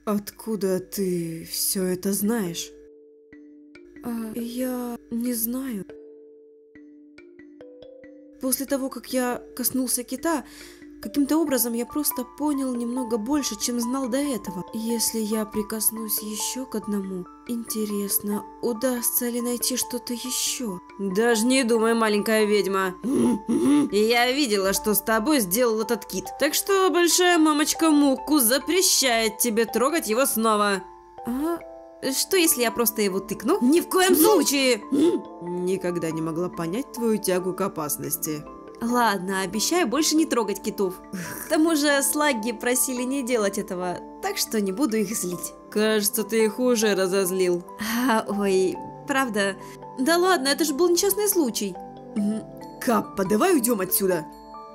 Откуда ты все это знаешь? Я не знаю. После того, как я коснулся кита, каким-то образом я просто понял немного больше, чем знал до этого. Если я прикоснусь еще к одному, интересно, удастся ли найти что-то еще? Даже не думай, маленькая ведьма. Я видела, что с тобой сделал этот кит. Так что большая мамочка Муку запрещает тебе трогать его снова. Что, если я просто его тыкну? Ни в коем случае! Никогда не могла понять твою тягу к опасности. Ладно, обещаю больше не трогать китов. К тому же слаги просили не делать этого, так что не буду их злить. Кажется, ты их уже разозлил. Ой, правда? Да ладно, это же был несчастный случай. Каппа, давай уйдем отсюда.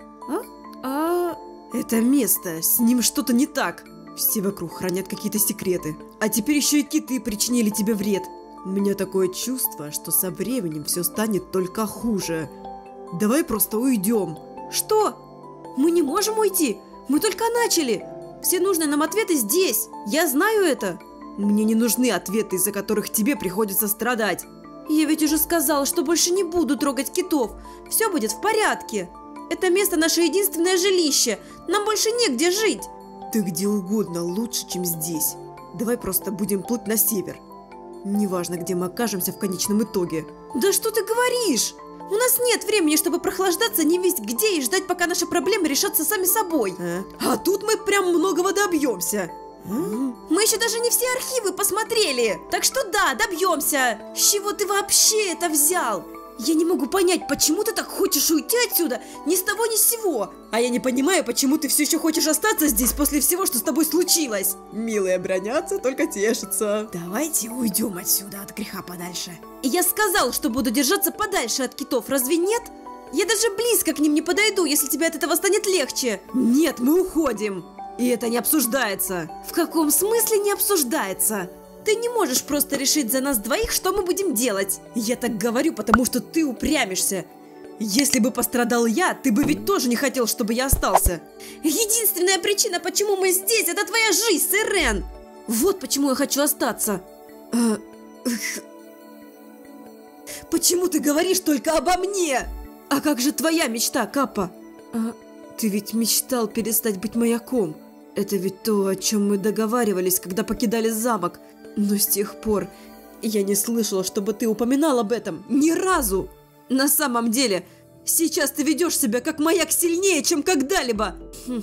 Это место, с ним что-то не так. Все вокруг хранят какие-то секреты. А теперь еще и киты причинили тебе вред. У меня такое чувство, что со временем все станет только хуже. Давай просто уйдем. Что? Мы не можем уйти. Мы только начали. Все нужные нам ответы здесь. Я знаю это. Мне не нужны ответы, из-за которых тебе приходится страдать. Я ведь уже сказала, что больше не буду трогать китов. Все будет в порядке. Это место наше единственное жилище. Нам больше негде жить. Ты где угодно лучше, чем здесь. Давай просто будем плыть на север. Неважно, где мы окажемся в конечном итоге. Да что ты говоришь? У нас нет времени, чтобы прохлаждаться не весть где и ждать, пока наши проблемы решатся сами собой. А тут мы прям многого добьемся. Мы еще даже не все архивы посмотрели. Так что да, добьемся. С чего ты вообще это взял? Я не могу понять, почему ты так хочешь уйти отсюда ни с того ни с сего. А я не понимаю, почему ты все еще хочешь остаться здесь после всего, что с тобой случилось. Милые бронятся, только тешатся. Давайте уйдем отсюда от греха подальше. Я сказал, что буду держаться подальше от китов, разве нет? Я даже близко к ним не подойду, если тебе от этого станет легче. Нет, мы уходим. И это не обсуждается. В каком смысле не обсуждается? Ты не можешь просто решить за нас двоих, что мы будем делать. Я так говорю, потому что ты упрямишься. Если бы пострадал я, ты бы ведь тоже не хотел, чтобы я остался. Единственная причина, почему мы здесь, это твоя жизнь, Сирен. Вот почему я хочу остаться. Почему ты говоришь только обо мне? А как же твоя мечта, Каппа? Ты ведь мечтал перестать быть маяком. Это ведь то, о чем мы договаривались, когда покидали замок. Но с тех пор я не слышала, чтобы ты упоминал об этом. Ни разу! На самом деле, сейчас ты ведешь себя как маяк сильнее, чем когда-либо.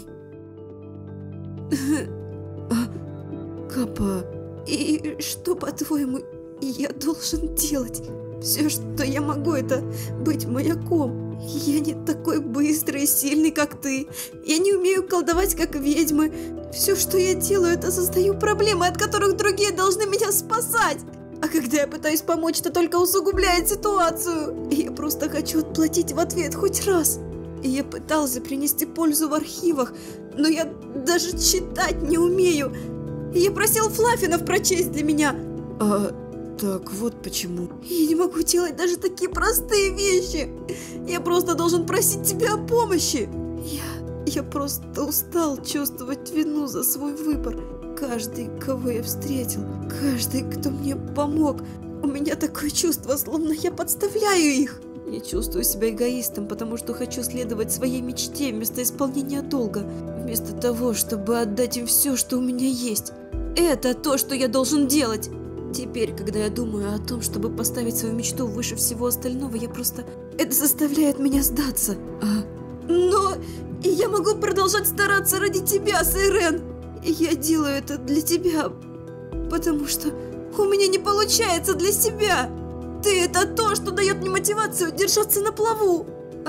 Каппа, и что, по-твоему, я должен делать? Все, что я могу, это быть маяком. Я не такой быстрый и сильный, как ты. Я не умею колдовать, как ведьмы. Все, что я делаю, это создаю проблемы, от которых другие должны меня спасать. А когда я пытаюсь помочь, это только усугубляет ситуацию. И я просто хочу отплатить в ответ хоть раз. И я пытался принести пользу в архивах, но я даже читать не умею. И я просил Флаффинов прочесть для меня. Так вот почему. Я не могу делать даже такие простые вещи. Я просто должен просить тебя о помощи. Я просто устал чувствовать вину за свой выбор. Каждый, кого я встретил, каждый, кто мне помог, у меня такое чувство, словно я подставляю их. Я чувствую себя эгоистом, потому что хочу следовать своей мечте вместо исполнения долга, вместо того, чтобы отдать им все, что у меня есть. Это то, что я должен делать. Теперь, когда я думаю о том, чтобы поставить свою мечту выше всего остального, я просто... Это заставляет меня сдаться. Но я могу продолжать стараться ради тебя, Сирен. Я делаю это для тебя, потому что у меня не получается для себя. Ты — это то, что дает мне мотивацию держаться на плаву.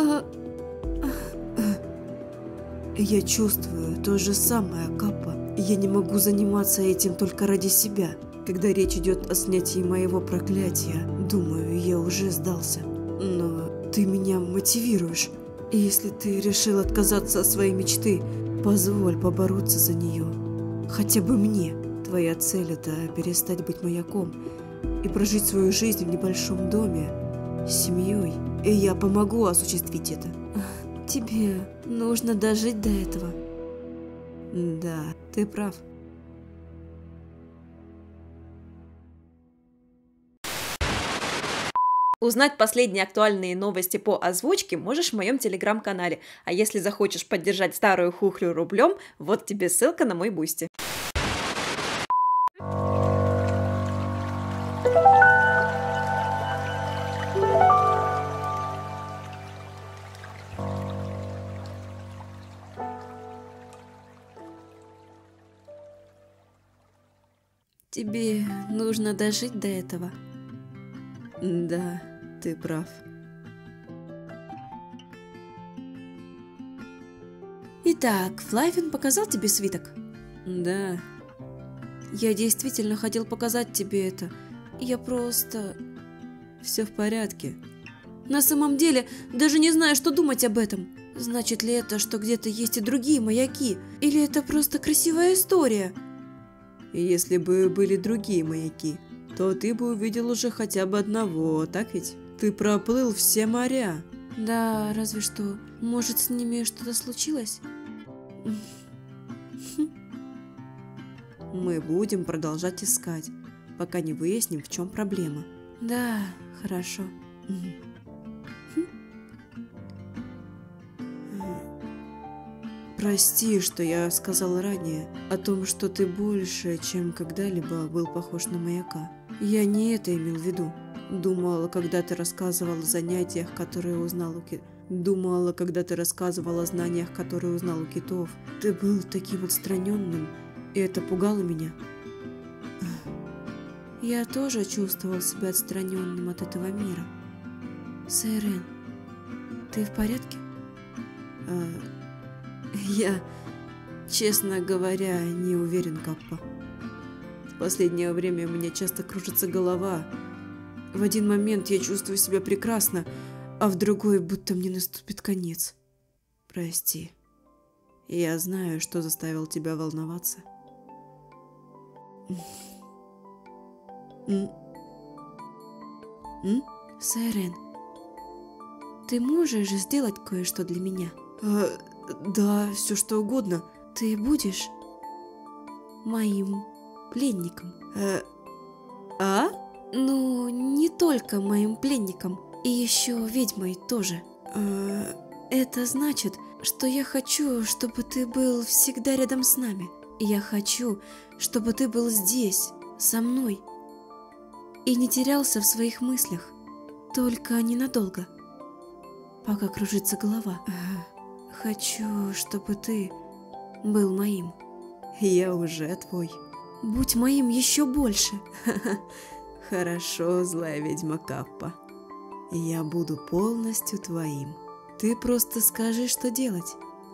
Я чувствую то же самое, Каппа. Я не могу заниматься этим только ради себя. Когда речь идет о снятии моего проклятия, думаю, я уже сдался. Но ты меня мотивируешь. И если ты решил отказаться от своей мечты, позволь побороться за нее. Хотя бы мне. Твоя цель — это перестать быть маяком и прожить свою жизнь в небольшом доме с семьей. И я помогу осуществить это. Тебе нужно дожить до этого. Да, ты прав. Узнать последние актуальные новости по озвучке можешь в моем телеграм-канале. А если захочешь поддержать старую хухрю рублем, вот тебе ссылка на мой бусти. Тебе нужно дожить до этого. Да, ты прав. Итак, Флайфин показал тебе свиток? Да. Я действительно хотел показать тебе это. Я просто... Все в порядке. На самом деле, даже не знаю, что думать об этом. Значит ли это, что где-то есть и другие маяки? Или это просто красивая история? Если бы были другие маяки, то ты бы увидел уже хотя бы одного, так ведь? Ты проплыл все моря. Да, разве что. Может, с ними что-то случилось? Мы будем продолжать искать, пока не выясним, в чем проблема. Да, хорошо. Прости, что я сказал ранее о том, что ты больше, чем когда-либо был похож на маяка. Я не это имел в виду. Думала, когда ты рассказывал о занятиях, которые узнал у Думала, когда ты рассказывал о знаниях, которые узнал у китов. Ты был таким отстраненным, и это пугало меня. Я тоже чувствовал себя отстраненным от этого мира. Сайрен, ты в порядке? Я, честно говоря, не уверен, Каппа. В последнее время у меня часто кружится голова. В один момент я чувствую себя прекрасно, а в другой будто мне наступит конец. Прости. Я знаю, что заставил тебя волноваться. Сайрен, ты можешь сделать кое-что для меня? Да, все что угодно. Ты будешь моим пленником. Ну, не только моим пленником, и еще ведьмой тоже. Это значит, что я хочу, чтобы ты был всегда рядом с нами. Я хочу, чтобы ты был здесь, со мной, и не терялся в своих мыслях, только ненадолго, пока кружится голова. Хочу, чтобы ты был моим. Я уже твой. Будь моим еще больше. Хорошо, злая ведьма Каппа. Я буду полностью твоим. Ты просто скажи, что делать.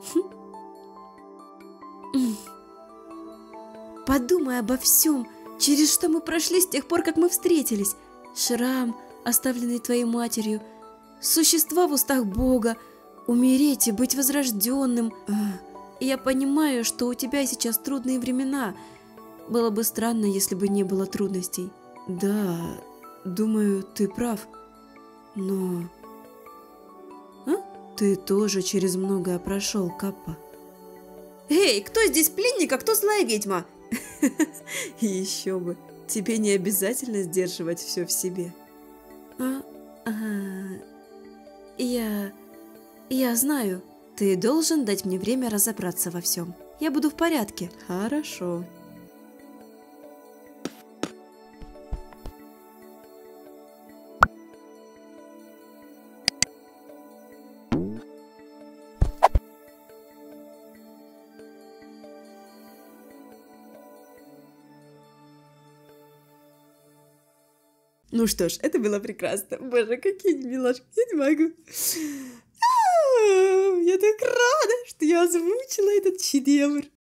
Подумай обо всем, через что мы прошли с тех пор, как мы встретились. Шрам, оставленный твоей матерью, существа в устах Бога, умереть и быть возрожденным. Я понимаю, что у тебя сейчас трудные времена. Было бы странно, если бы не было трудностей. Да, думаю, ты прав. Но... Ты тоже через многое прошел, Каппа. Эй, кто здесь пленник, а кто злая ведьма? Еще бы. Тебе не обязательно сдерживать все в себе. Я знаю. Ты должен дать мне время разобраться во всем. Я буду в порядке. Хорошо. Ну что ж, это было прекрасно. Боже, какие они милашки. Я не могу. Я так рада, что я озвучила этот шедевр.